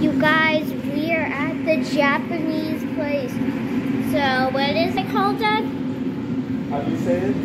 You guys, we are at the Japanese place. So, what is it called, Dad? How do you say it?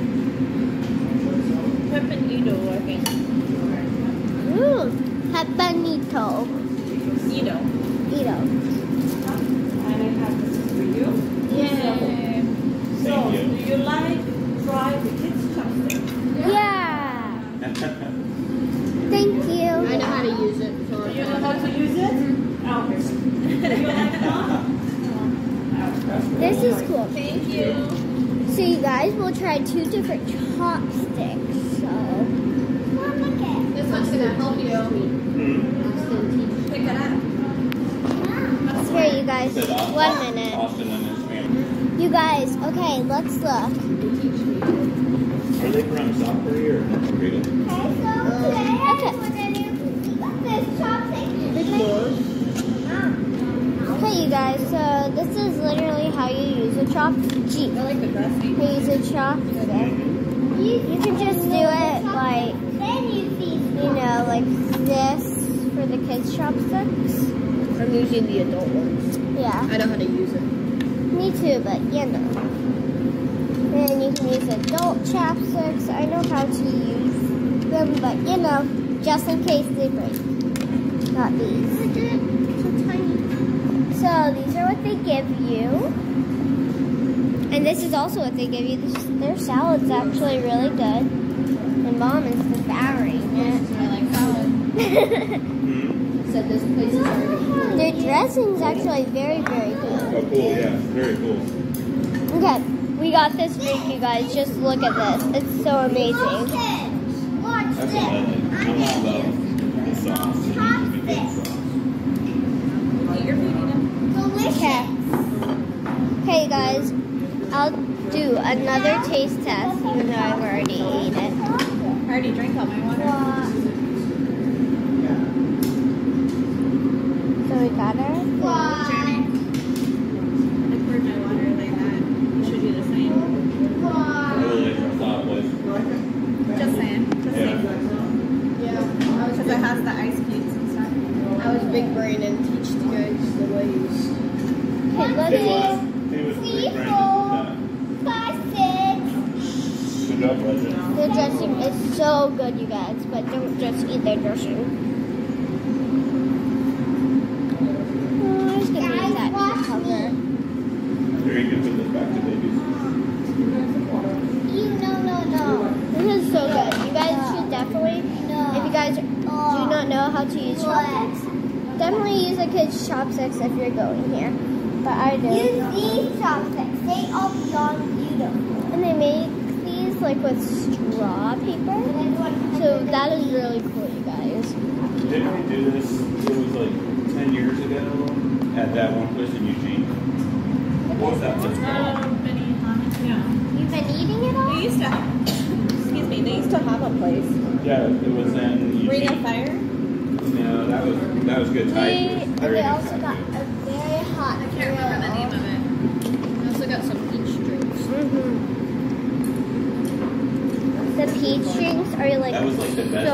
Pepinito, I think. Ooh, Pepinito. Ito. Ito. And I have this for you. Yay. So, do you like try the kids' chopstick? Yeah. Thank you. I know how to use it. So Do you know how to use it? Okay. Do you like that? This is cool. Thank you. So you guys will try 2 different chopsticks. So, look at this one's gonna help you. Pick it up. Here, you guys. 1 minute. Austin and his family. You guys, okay, let's look. Are they from South Korea or North Korea? Okay. Okay, you guys, so this is literally how you use a chopstick. I like the best. You use a chopstick. You can just do it like, you know, like this for the kids' chopsticks. I'm using the adult ones. Yeah, I know how to use it. me too, but you know. Then you can use adult chopsticks. I know how to use them, but you know, just in case they break. Not these. So these are what they give you. And this is also what they give you. Their salad's actually really good. And Mom is devouring it. I like salad. Said this place is already. Their dressing's actually very, very good. Oh, cool, yeah. Very cool. Okay, we got this drink, you guys. Just look at this. It's so amazing. That's what I like. I love the sauce. It needs to be good sauce. You're feeding them. Okay. Okay, you guys. I'll do another taste test, even though I've already eaten it. I already drank all my water. So we got her. Jeremy, I poured my water like that. You should do the same. I really like the sauce place. Just saying. Just saying. Yeah. Because it has the ice cubes and stuff. I was big brain and teach you guys the ways. Okay, let's see. He was 3, big brain 4, 5, 6. Good job, Legend. Their dressing is so good, you guys, but don't just eat their dressing. Oh, I was gonna use that to cover. Here, you can put this back to babies. No. This is so good. You guys should definitely, if you guys do not know how to use chopsticks, definitely use a kid's chopsticks if you're going here. But I do. Use these chopsticks. They are beyond beautiful. And they make these like with straw paper. So that is really cool, you guys. Didn't we do this? It was like 10 years ago at that one place in Eugene. What was that place called? Yeah. You've been eating it all? They used to have, excuse me, they used to have a place. Yeah, it was in Eugene. Ring of Fire? No, that was good. They also got a very hot I can't remember the name of it. I also got some peach drinks. The peach drinks are like, That was like the best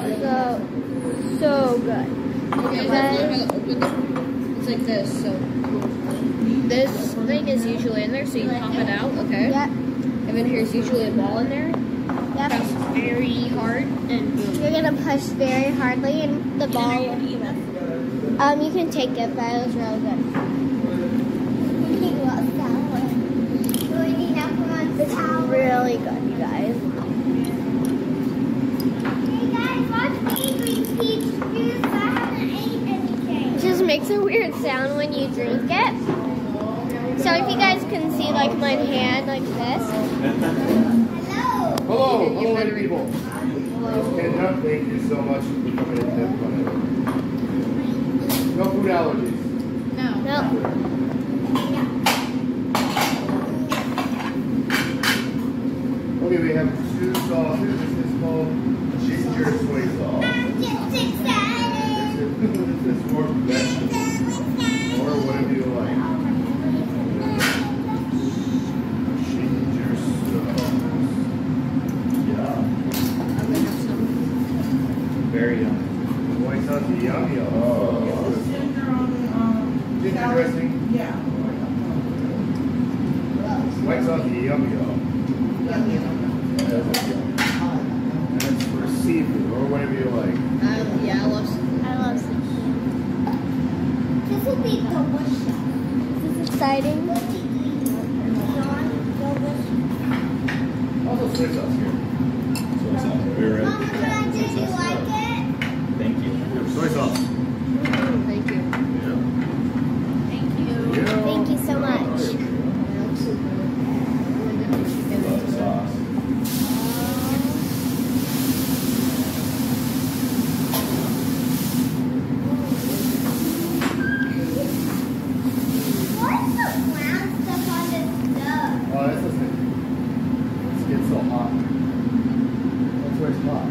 so good. Okay, Okay. let's learn how to open them. It's like this. So this thing is usually in there, so you pop it out. Okay. Yep. And then here's usually a ball in there. Yep. Press very hard and boom. You're gonna push very hardly and the ball. You can take it, but it was really good. It's really good, you guys. It just makes a weird sound when you drink it. So if you guys can see like my hand like this. Hello, people. Stand up. Thank you so much for coming in. No food allergies. No. Okay, we have 2 sauces. This is called ginger soy sauce. This is more vegetables or whatever you like. Ginger sauce. Yeah. Very yummy. White sauce, yummy. Oh. dressing? Yeah. White sauce, yummy, y'all. And it's for seafood or whatever you like. Yeah, I love seafood. I love sushi. This will be delicious. This is exciting. Also soy sauce here. Soy sauce. We're ready. Mama, did you like it? Thank you. Soy sauce. Thank you. Yeah. Thank you. Yeah. Thank you so much. Love the sauce. What's the brown stuff on this stove? Oh, this doesn't. It gets so hot. That's where it's hot.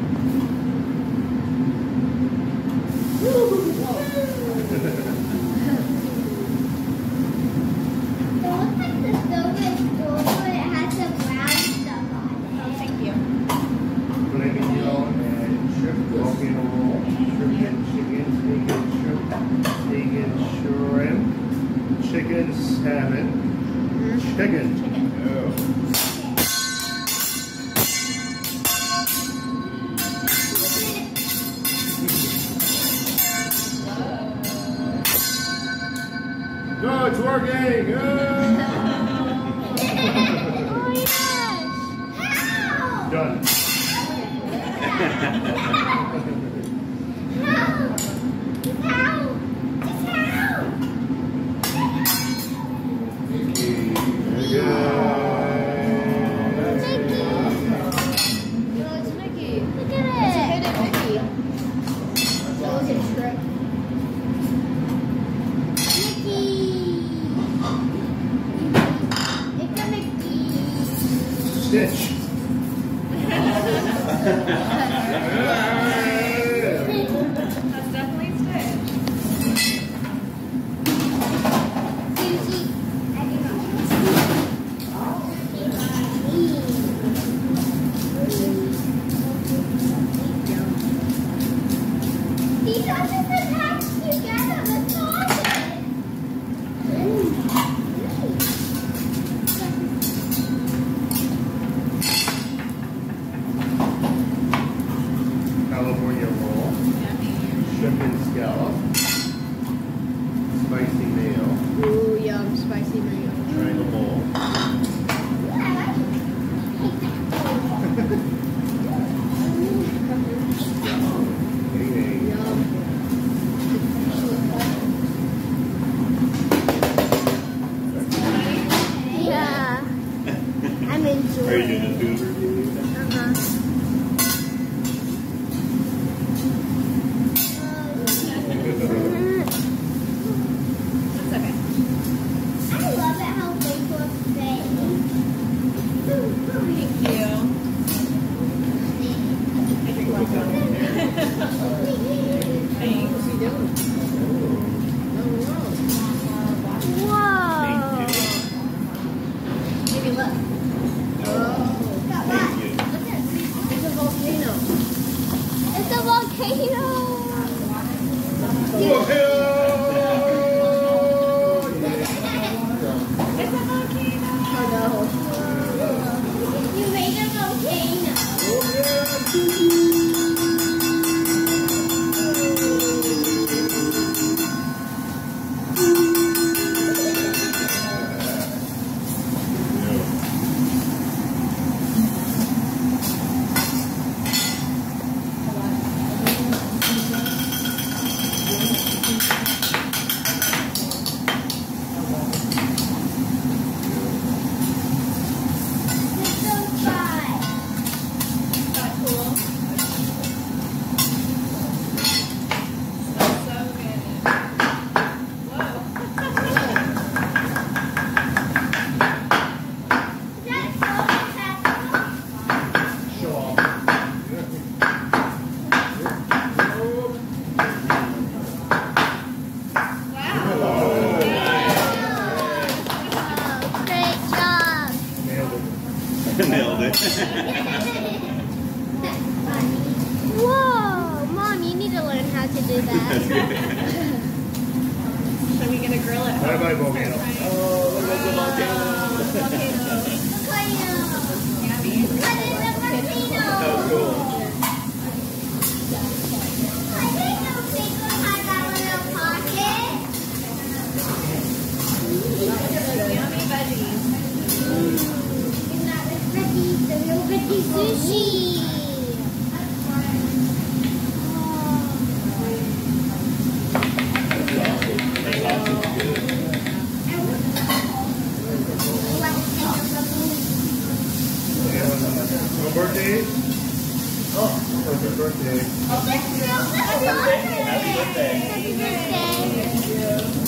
It looks like the stove is full, but it has some brown stuff on it. Thank you. Filet mignon and shrimp volcano roll. Shrimp and chicken, steak and shrimp, chicken salmon, chicken. Oh. No, it's working! Oh yes! Done. No, it's Mickey. Look It's a at it. hidden Mickey. Look at Shrek. Mickey. It's a Mickey. Stitch. That's definitely Stitch. Sushi. I do not These are just attached together with sauces. California roll. Shrimp and scallop. Spicy mayo. Ooh, yum, spicy mayo. Triangle bowl. Hey, Yeah. I'm enjoying Are you doing a food review? Uh-huh. That's okay. I love it how things look fake. Thank you. I drink lots of Thanks. Whoa. Maybe look. Got that. Bye-bye, volcano. Oh, look at the volcano. That was cool. Yummy veggies. Sushi. No birthday? Oh, perfect birthday. Happy birthday. Happy birthday.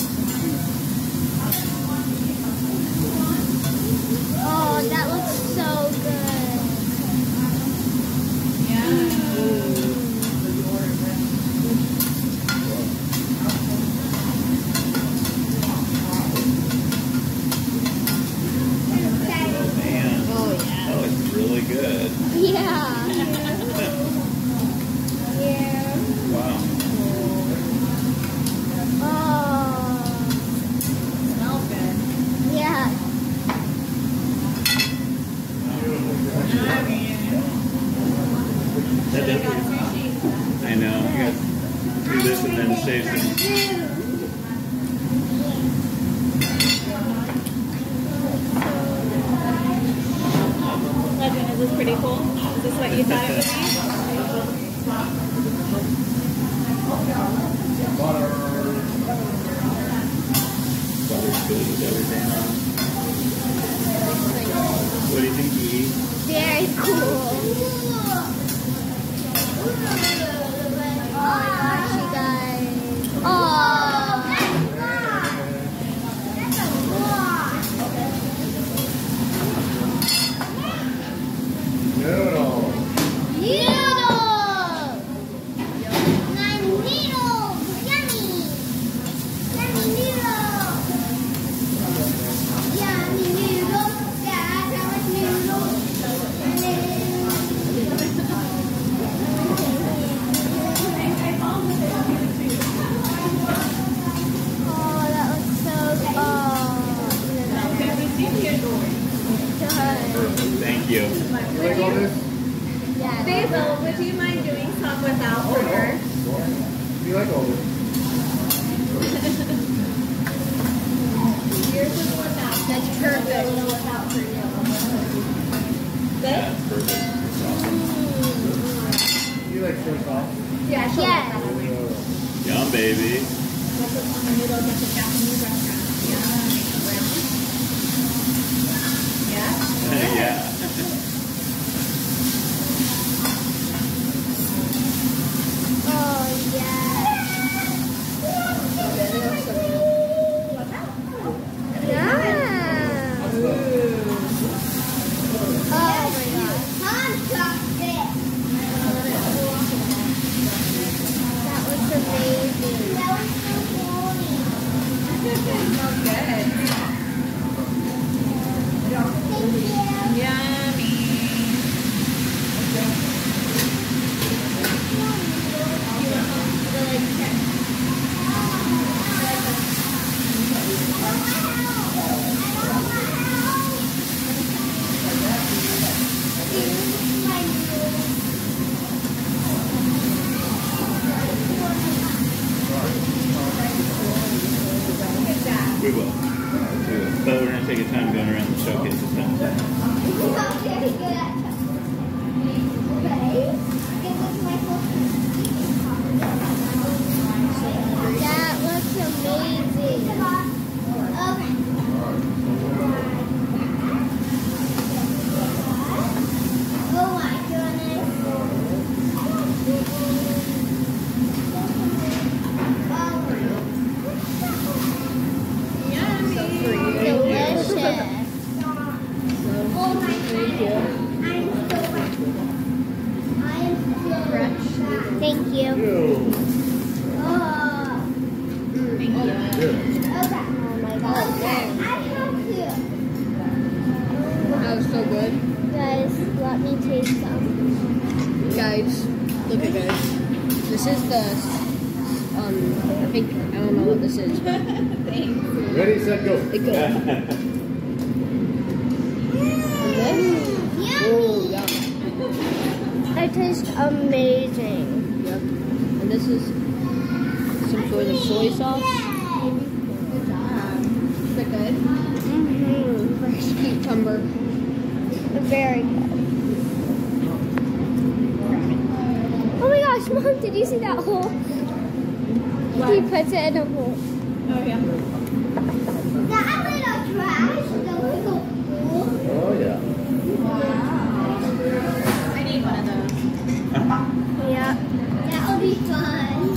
Oh, that looks so good. Man. Oh yeah. That looks really good. Yeah. Yeah. Wow. Oh. Smells good. Yeah. That does. I know. You guys do this and then save some. Legend, is this pretty cool? Is this what you thought it would be? Butter's good with everything on. What do you think, E? Very cool. Oh my gosh, you guys. Oh. Noodle. Noodles. My noodles. Yummy. Yummy noodles. Yummy noodles. Guys, I like noodles. Oh, that looks so good. Thank you. You like all this? Yeah. Basil, would you mind doing some without for her? You like all this? Yours is without. That's perfect. Without for you. Yeah, it's perfect. It's awesome. You like shrimp sauce? Yeah, she'll Yes. like that on me. Yum, baby. That's what's on the noodles at the Japanese restaurant. Yeah. Yeah. Oh, yeah. Yeah. Oh, my God. That looks amazing. Smells good. Yummy. We will. But we're going to take a time going around the showcase this time. That looks amazing. Oh my Delicious. Oh my God. Thank you. Ew. Oh. Good. Oh my God. That was so good. Guys, let me taste some. Guys, look at this. This is the I think, I don't know what this is, but Ready, set, go. it goes. And this? Oh, yum. It tastes amazing. Yep. And this is some sort of soy sauce. Good job. Is it good? Mm-hmm. Fresh cucumber. Very good. Oh my gosh, Mom, did you see that hole? He puts it in a hole. Oh, yeah. That little trash, the little pool. Oh, yeah. I need one of those. Yeah. That'll be fun.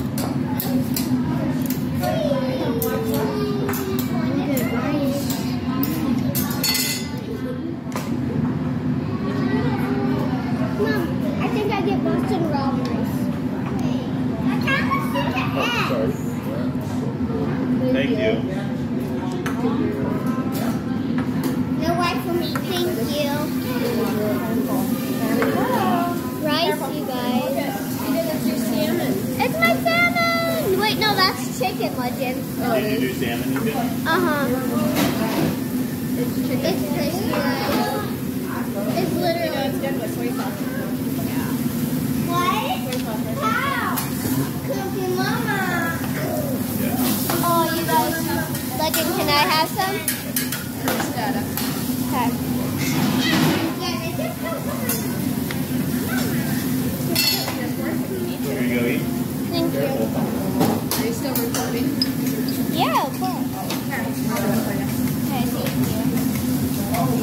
Mom, I think I get Boston Robbers. Oh, sorry. Thank you. No white for me, thank you. Rice, you guys. It's my salmon! Wait, no, that's chicken, Legend. Did you do salmon you did? Uh-huh. It's chicken. It's crispy rice. It's literally... It's good with soy sauce. What? How? Cookie Mama. Oh, you guys. Legend, can I have some? Okay. Yeah, this is so Here you go, eat. Thank you. Are you still recording? Yeah, of course. Okay, thank you.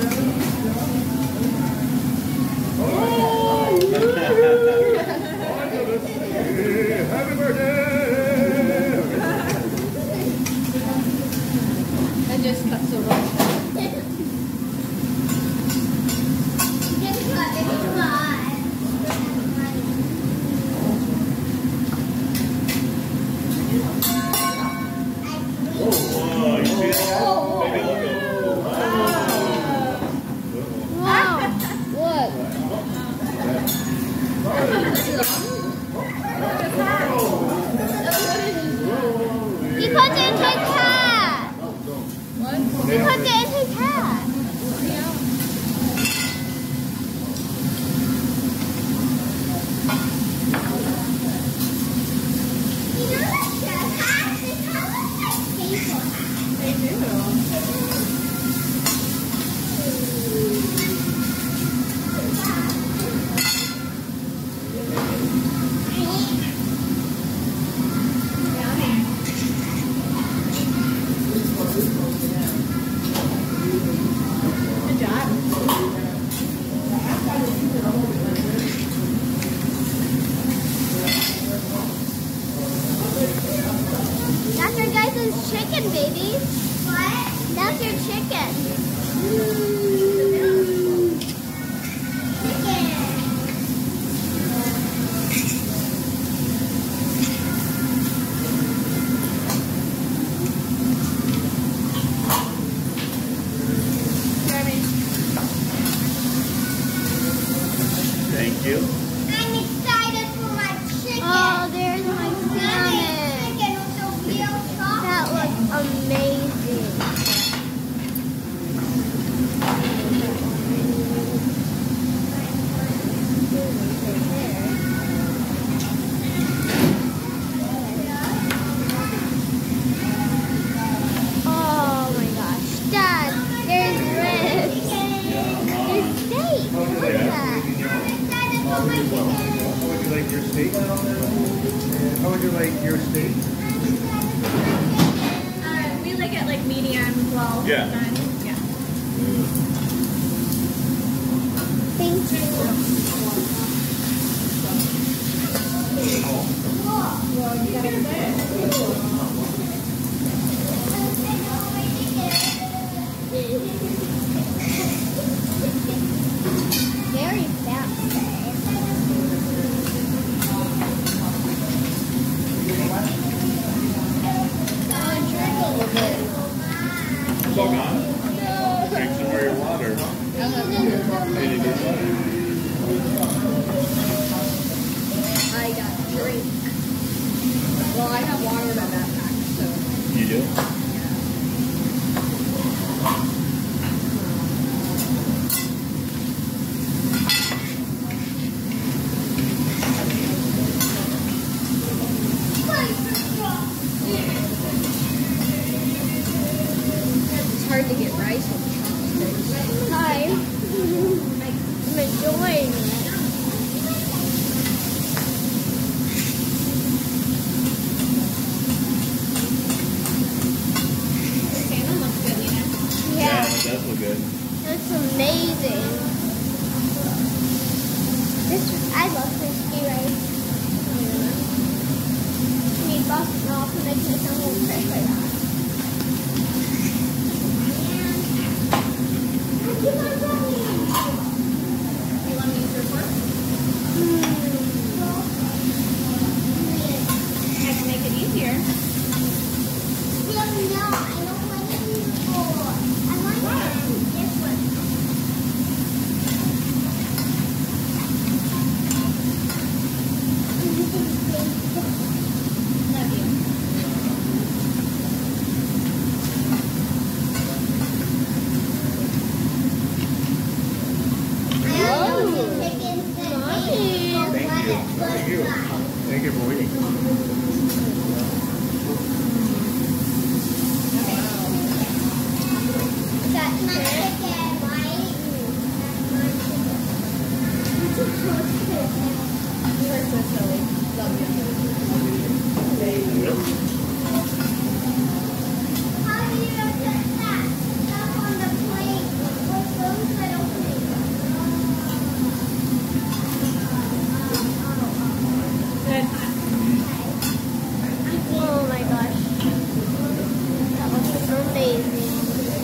Happy birthday! I just cut some off. Just what it's Oh, you see that? Take a look at it. Wow. What? He put it in his hat. What? He put it in his hat. You know that chef hat? They kind of like paper hat. They do. Good job. That's your guys' chicken, baby. What? That's your chicken. Chicken. Thank you. I'm excited for my chicken. Oh, there's my salmon. Chicken with the real chocolate. That looks amazing. Oh my gosh, Dad, there's ribs. There's steak. Look at that. I'm excited for my chicken. How would you like your steak? How would you like your steak? We like it like medium, well Yeah. done. Yeah. Thank you. Very fast. It's all gone? Drink some more of your water. Any good water? I got drink. Well, I have water. you. It's hard to get rice with chopsticks. Hi. I'm enjoying it. Salmon looks good, you know. Yeah, It does look good. it's amazing. I love crispy rice. Meatballs and all connected to some little crisp like that. You want to use your fork? I can make it easier. Love you. Thank you. Thank you for eating. You are so silly. Love you. Good. Oh my gosh. That looks amazing.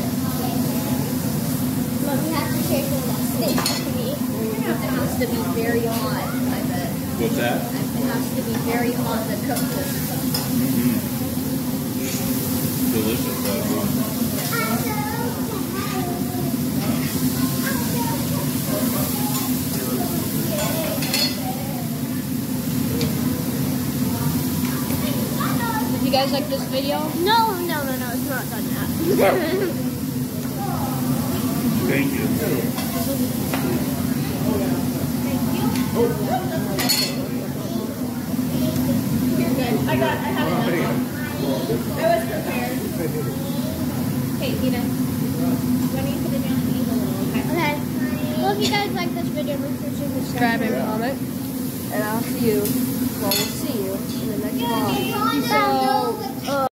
Mom, you have to share some of that steak with me. It has to be very hot, I bet. What's that? It has to be very hot to cook this stuff. Delicious though. Did you guys like this video? No, it's not done yet. Thank you. You're good. I have enough. I was prepared. Okay, Tina. When you put it down, eat a little, okay? Okay. Well, if you guys like this video, make sure to Subscribe and comment. And I'll see you. Well, we'll see you in the next vlog. So,